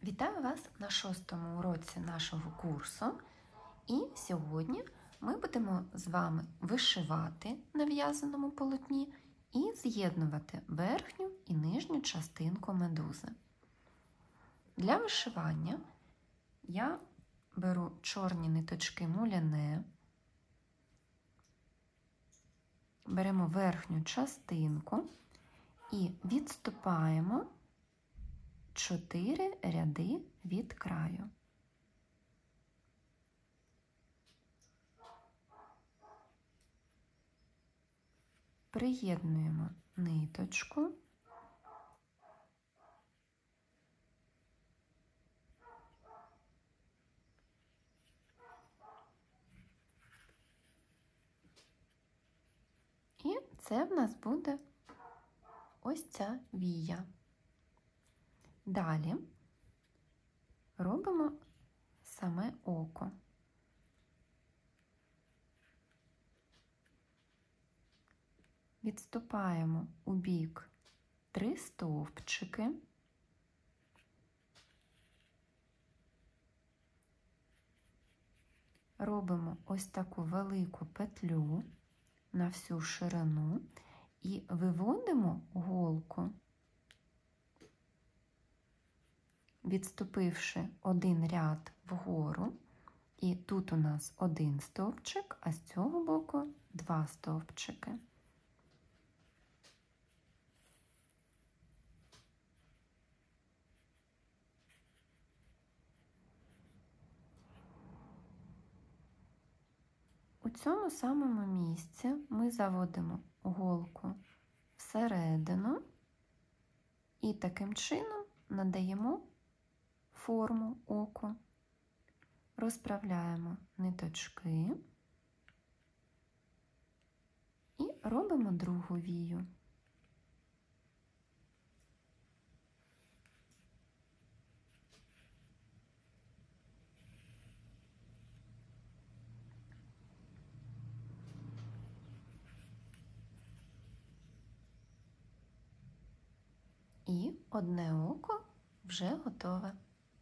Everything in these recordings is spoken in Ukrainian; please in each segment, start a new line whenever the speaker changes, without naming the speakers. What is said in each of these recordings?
Вітаю вас на 6-му уроці нашого курсу. І сьогодні ми будемо з вами вишивати на в'язаному полотні і з'єднувати верхню і нижню частинку медузи. Для вишивання я беру чорні ниточки муляне, беремо верхню частинку і відступаємо 4 ряди від краю. Приєднуємо ниточку. І це в нас буде ось ця вія. Далі робимо саме око. Відступаємо у бік 3 стовпчики. Робимо ось таку велику петлю на всю ширину і виводимо голку, відступивши один ряд вгору, і тут у нас 1 стовпчик, а з цього боку 2 стовпчики. У цьому самому місці ми заводимо голку всередину і таким чином надаємо форму оку. Розправляємо ниточки і робимо другу вію. І одне око вже готове.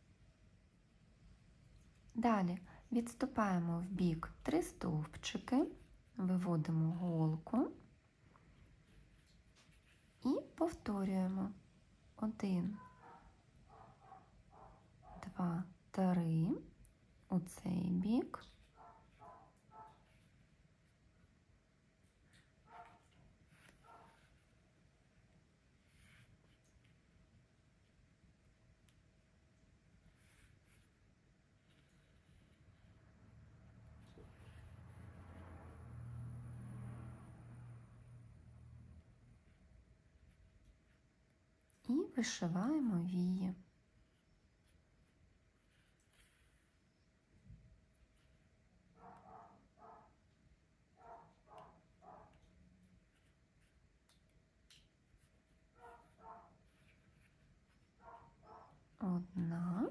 Далі відступаємо в бік 3 стовпчики, виводимо голку і повторюємо 1, 2, 3 у цей бік. І вишиваємо вії. Одна.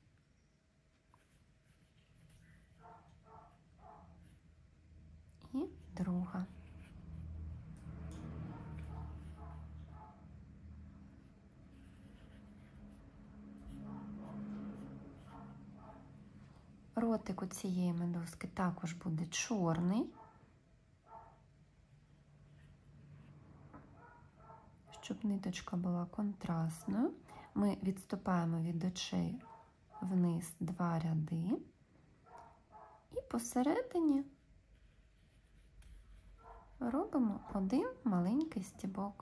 І друга. Ротик у цієї медузки також буде чорний, щоб ниточка була контрастною. Ми відступаємо від очей вниз 2 ряди і посередині робимо 1 маленький стібок.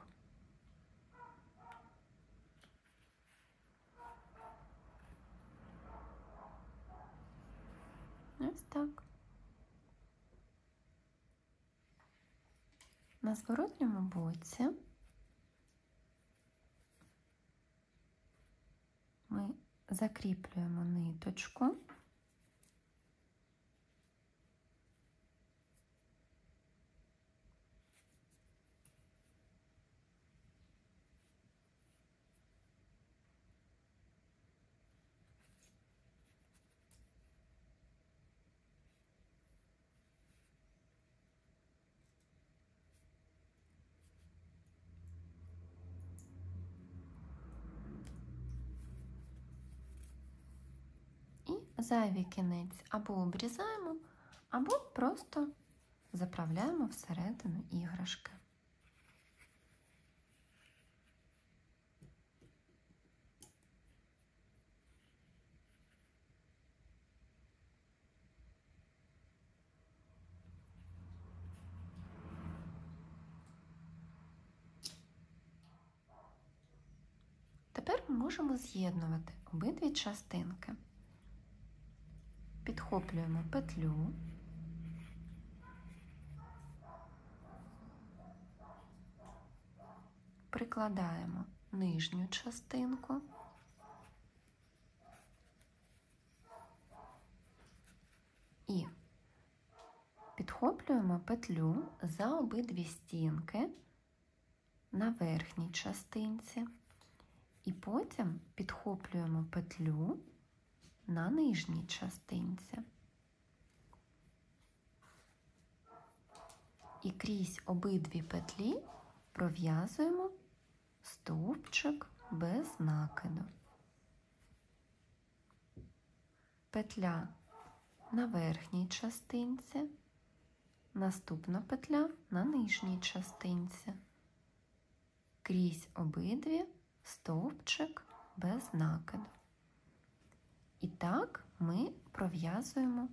Ось так. На зворотньому боці ми закріплюємо ниточку. зайвий кінець або обрізаємо, або просто заправляємо всередину іграшки. Тепер ми можемо з'єднувати обидві частинки. Підхоплюємо петлю, прикладаємо нижню частинку і підхоплюємо петлю за обидві стінки на верхній частинці. І потім підхоплюємо петлю на нижній частинці. І крізь обидві петлі пров'язуємо стовпчик без накиду. Петля на верхній частинці, наступна петля на нижній частинці. Крізь обидві стовпчик без накиду. І так ми пров'язуємо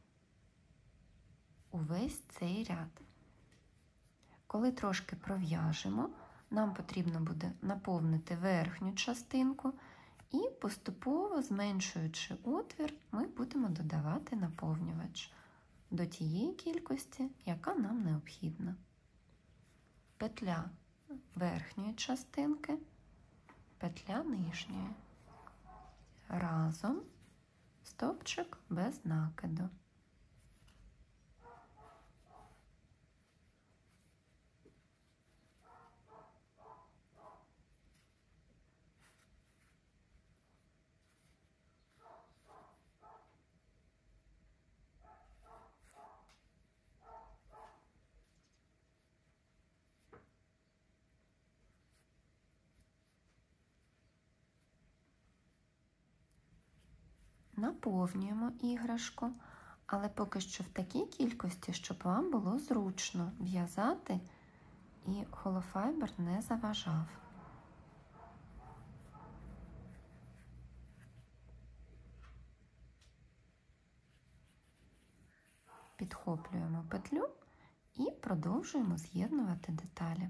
увесь цей ряд. Коли трошки пров'яжемо, нам потрібно буде наповнити верхню частинку і поступово, зменшуючи отвір, ми будемо додавати наповнювач до тієї кількості, яка нам необхідна. Петля верхньої частинки, петля нижньої. Разом стовпчик без накиду. Наповнюємо іграшку, але поки що в такій кількості, щоб вам було зручно в'язати і холофайбер не заважав. Підхоплюємо петлю і продовжуємо з'єднувати деталі.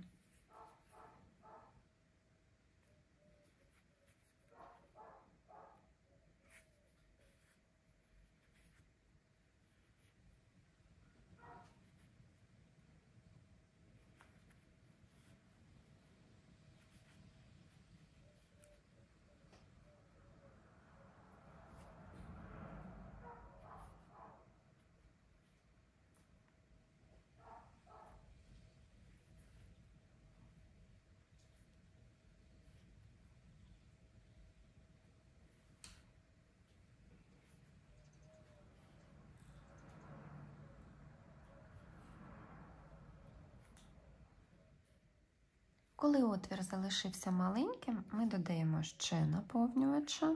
Коли отвір залишився маленьким, ми додаємо ще наповнювача.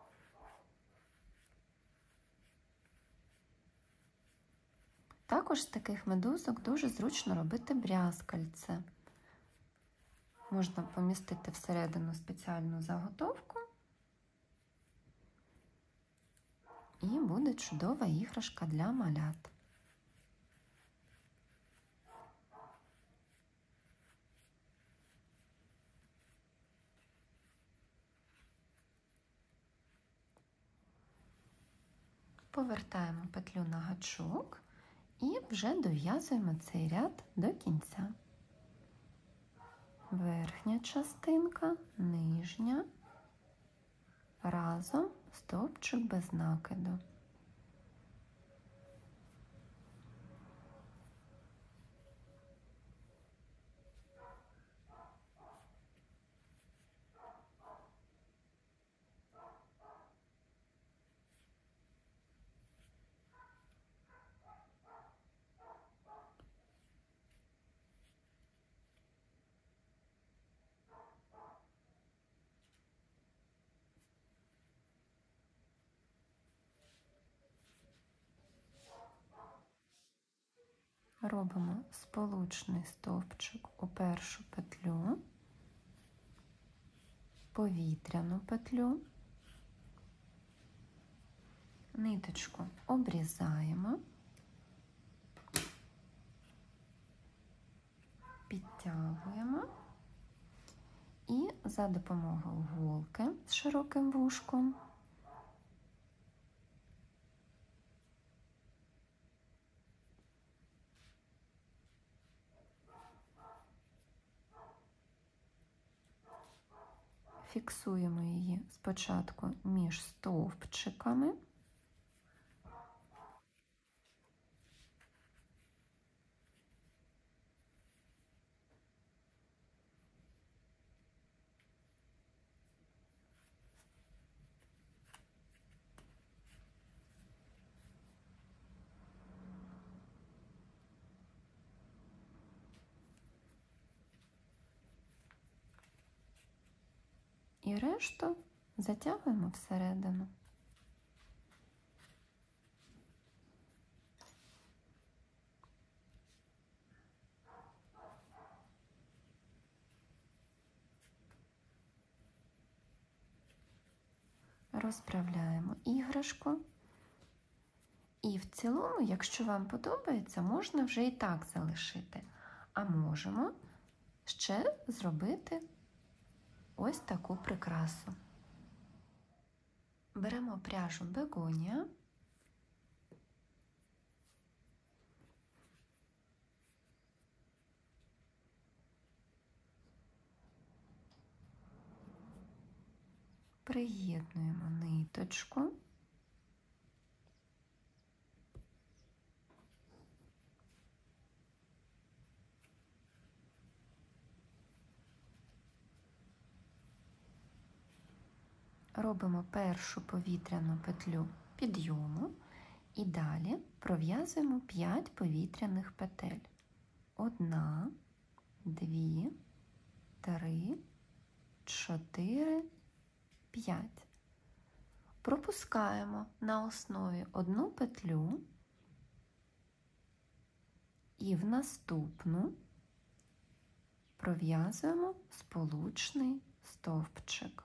Також з таких медузок дуже зручно робити брязкальце. Можна помістити всередину спеціальну заготовку і буде чудова іграшка для малят. Повертаємо петлю на гачок і вже дов'язуємо цей ряд до кінця. Верхня частинка, нижня, разом стовпчик без накиду. робимо сполучний стовпчик у першу петлю, повітряну петлю, ниточку обрізаємо, підтягуємо і за допомогою голки з широким вушком фіксуємо її спочатку між стовпчиками, і решту затягуємо всередину. Розправляємо іграшку. І в цілому, якщо вам подобається, можна вже і так залишити. А можемо ще зробити ось таку прикрасу. Беремо пряжу бегонія, приєднуємо ниточку, робимо першу повітряну петлю підйому і далі пров'язуємо 5 повітряних петель. 1, 2, 3, 4, 5. Пропускаємо на основі 1 петлю і в наступну пров'язуємо сполучний стовпчик.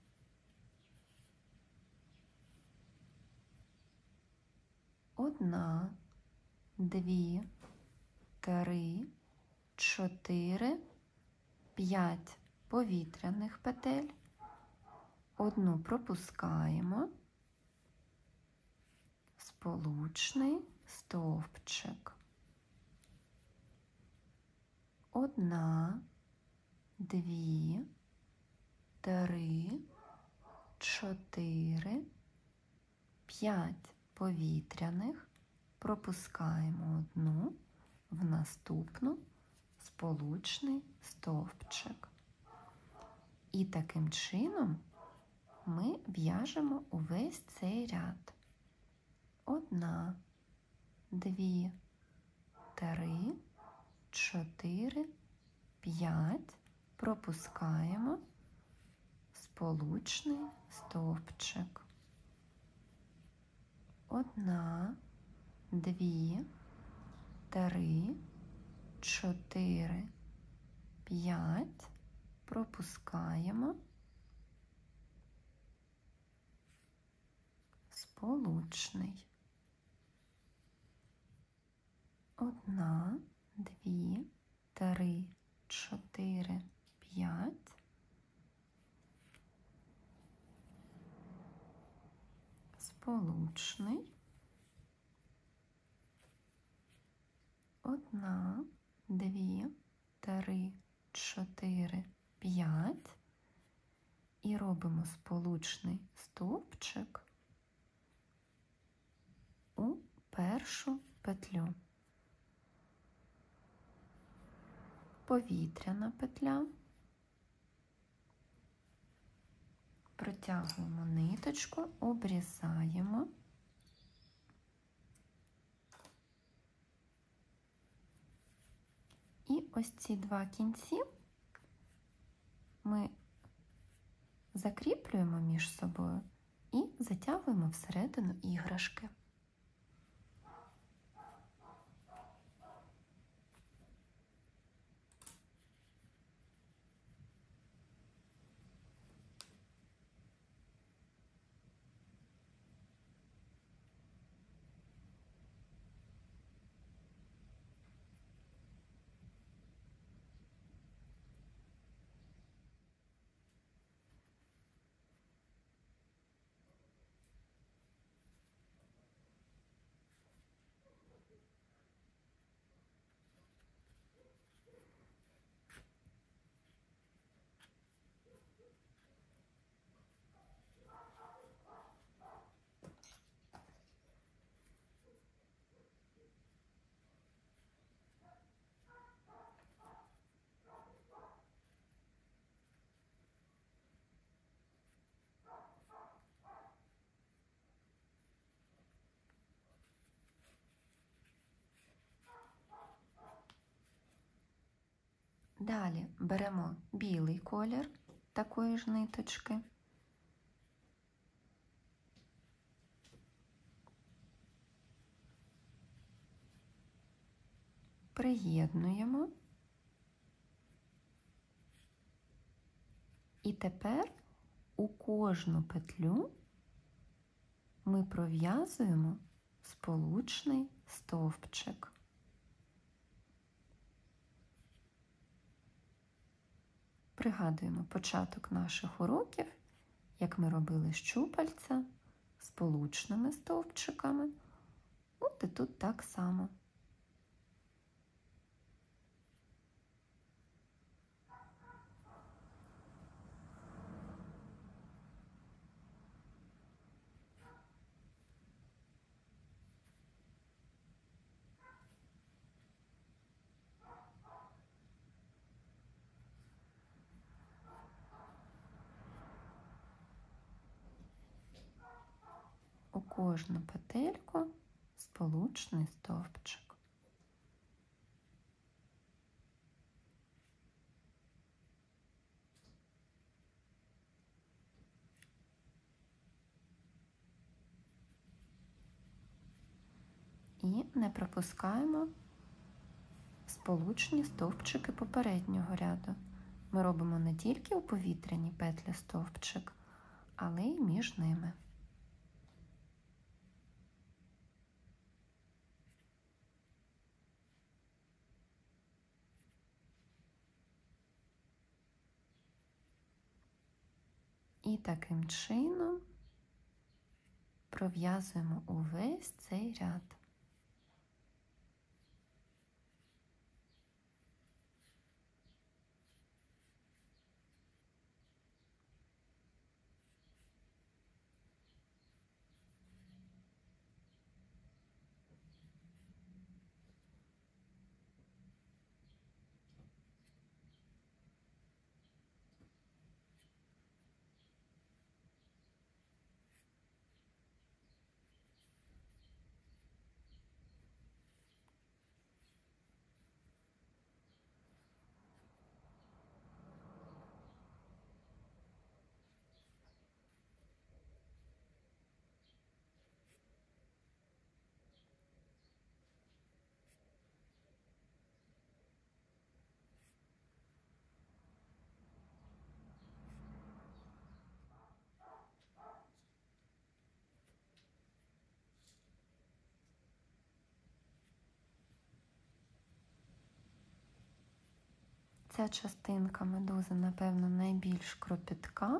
1, 2, 3, 4, 5 повітряних петель. 1 пропускаємо, сполучний стовпчик. 1, 2, 3, 4, 5 повітряних, пропускаємо 1 в наступну сполучний стовпчик. І таким чином ми в'яжемо увесь цей ряд. 1, 2, 3, 4, 5, пропускаємо сполучний стовпчик. 1, 2, 3, 4, 5, пропускаємо сполучний. 1, 2, 3, 4, 5. Сполучний. 1, 2, 3, 4, 5. І робимо сполучний стовпчик у першу петлю. Повітряна петля. Протягуємо ниточку, обрізаємо. І ось ці 2 кінці ми закріплюємо між собою і затягуємо всередину іграшки. Далі беремо білий колір такої ж ниточки. Приєднуємо. І тепер у кожну петлю ми пров'язуємо сполучний стовпчик. Пригадуємо початок наших уроків, як ми робили щупальця сполучними стовпчиками. От і тут так само. У кожну петельку сполучний стовпчик. І не пропускаємо сполучні стовпчики попереднього ряду. Ми робимо не тільки у повітряній петлі стовпчик, але й між ними. І таким чином пров'язуємо увесь цей ряд. Ця частинка медузи, напевно, найбільш кропітка,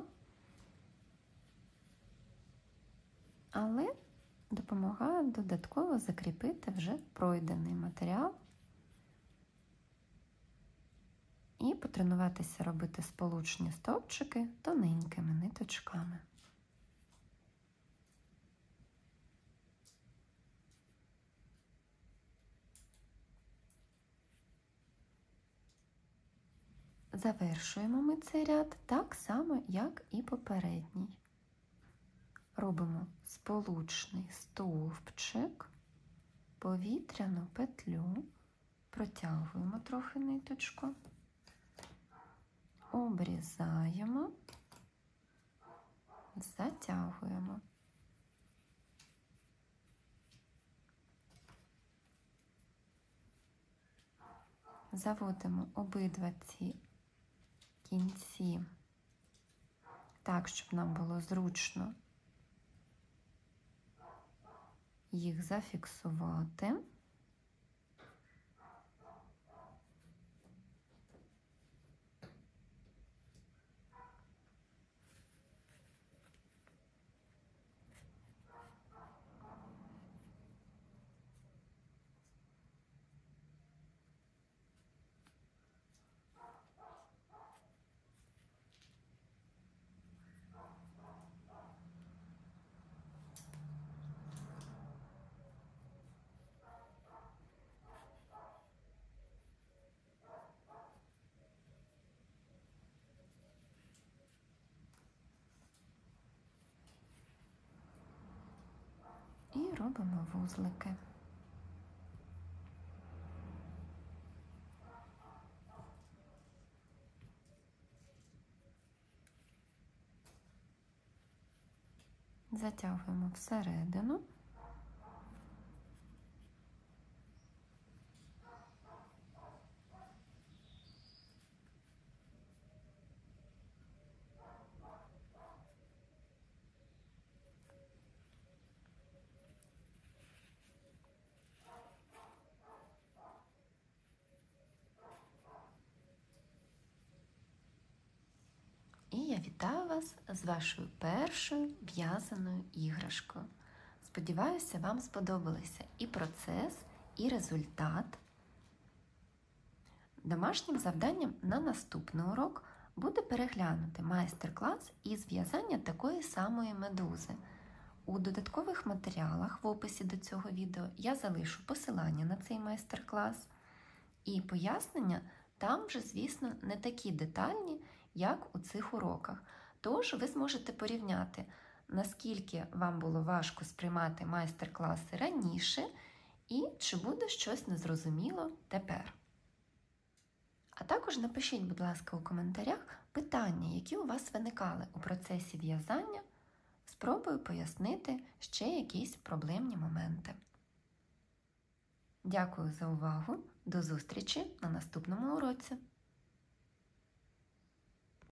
але допомагає додатково закріпити вже пройдений матеріал і потренуватися робити сполучні стовпчики тоненькими ниточками. Завершуємо ми цей ряд так само, як і попередній. Робимо сполучний стовпчик, повітряну петлю, протягуємо трохи ниточку, обрізаємо, затягуємо. Заводимо обидва ці кінці так, щоб нам було зручно їх зафіксувати. І робимо вузлики. затягуємо всередину. І я вітаю вас з вашою першою в'язаною іграшкою. Сподіваюся, вам сподобалися і процес, і результат. Домашнім завданням на наступний урок буде переглянути майстер-клас із в'язання такої самої медузи. У додаткових матеріалах в описі до цього відео я залишу посилання на цей майстер-клас. І пояснення там вже, звісно, не такі детальні, як у цих уроках. Тож ви зможете порівняти, наскільки вам було важко сприймати майстер-класи раніше і чи буде щось незрозуміло тепер. А також напишіть, будь ласка, у коментарях питання, які у вас виникали у процесі в'язання. Спробую пояснити ще якісь проблемні моменти. Дякую за увагу! До зустрічі на наступному уроці!